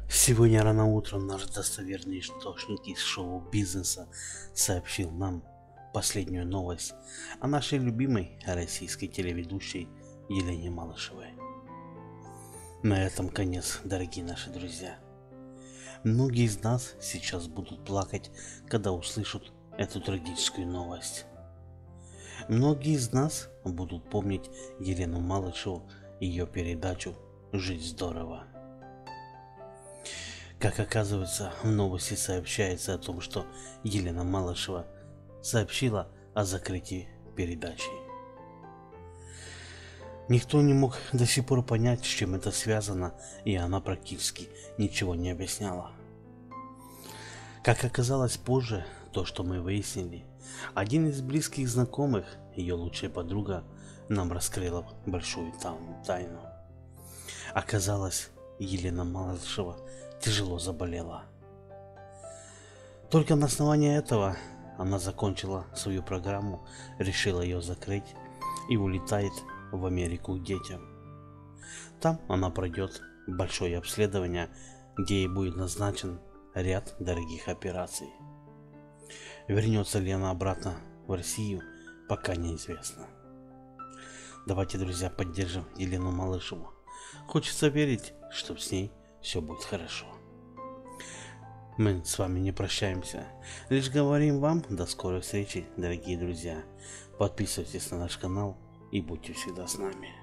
Сегодня рано утром наш достоверный источник из шоу-бизнеса сообщил нам последнюю новость о нашей любимой российской телеведущей Елене Малышевой. На этом конец, дорогие наши друзья. Многие из нас сейчас будут плакать, когда услышат эту трагическую новость. Многие из нас будут помнить Елену Малышеву и ее передачу «Жить здорово». Как оказывается, в новости сообщается о том, что Елена Малышева сообщила о закрытии передачи. Никто не мог до сих пор понять, с чем это связано, и она практически ничего не объясняла. Как оказалось позже, то, что мы выяснили, один из близких знакомых, ее лучшая подруга, нам раскрыла большую тайну. Оказалось, Елена Малышева тяжело заболела. Только на основании этого она закончила свою программу, решила ее закрыть и улетает в Америку к детям. Там она пройдет большое обследование, где ей будет назначен ряд дорогих операций. Вернется ли она обратно в Россию, пока неизвестно. Давайте, друзья, поддержим Елену Малышеву. Хочется верить, что с ней все будет хорошо. Мы с вами не прощаемся, лишь говорим вам до скорой встречи, дорогие друзья. Подписывайтесь на наш канал и будьте всегда с нами.